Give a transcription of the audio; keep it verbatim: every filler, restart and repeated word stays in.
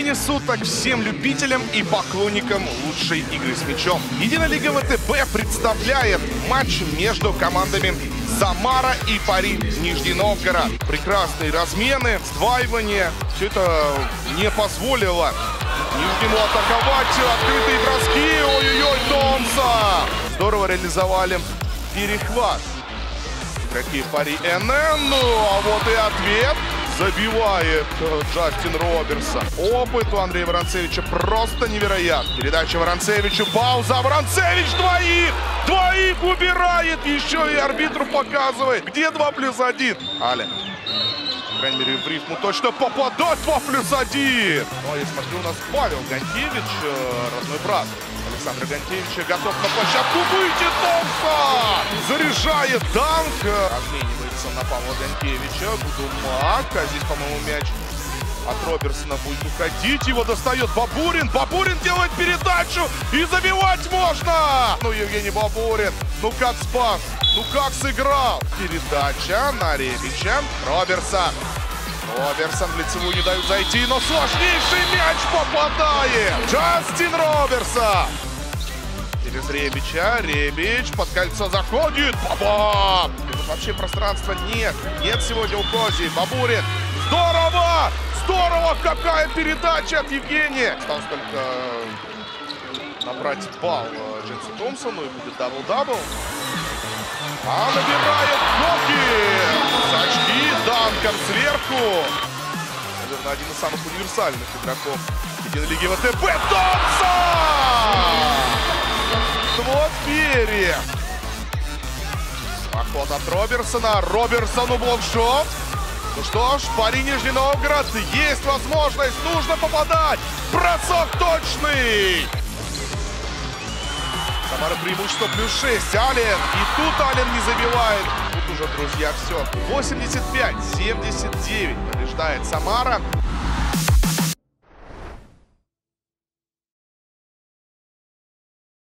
Времени суток всем любителям и поклонникам лучшей игры с мячом. Единая лига ВТБ представляет матч между командами Самара и Пари Нижний Новгород. Прекрасные размены, сдваивания. Все это не позволило Нижнему атаковать. Открытые броски. Ой-ой-ой, Томса! Здорово реализовали перехват. Какие Пари эн эн. Ну, а вот и ответ. Забивает Джастин Роберсон. Опыт у Андрея Воронцевича просто невероятный. Передача Воронцевичу. Пауза. Воронцевич двоих! Двоих убирает! Еще и арбитру показывает. Где два плюс один? Аля. По крайней мере, в рифму точно попадать. два плюс один. Ну, а я смотрю, у нас Павел Гонтевич, родной брат Александра Гонтевича, готов на площадку выйти. Томса! Заряжает данк. Разменивается на Павла Гонтевича. Будумак. А здесь, по-моему, мяч от Роберсона будет уходить. Его достает Бабурин. Бабурин делает передачу. И забивать можно. Ну, Евгений Бабурин. Ну, как спас. Ну, как сыграл. Передача на Ребича. Роберсон. Роберсон в лицевую не дают зайти. Но сложнейший мяч попадает. Джастин Роберсон. Через Ребича. Ребич под кольцо заходит. Баба! Вообще пространства нет. Нет сегодня у Кози. Бабурин. Здорово! Здорово! Какая передача от Евгения. Осталось только набрать балл Дженсу Томпсону и будет дабл-дабл. А набирает Хокинс. Очки данком сверху. Наверное, один из самых универсальных игроков единой лиги ВТБ. Томпсон! Вот перья. Поход от Роберсона. Роберсону блокшот. Ну что ж, Пари Нижний Новгород. Есть возможность. Нужно попадать. Бросок точный. Самара преимущество плюс шесть. Ален. И тут Ален не забивает. Тут уже, друзья, все. восемьдесят пять семьдесят девять побеждает Самара.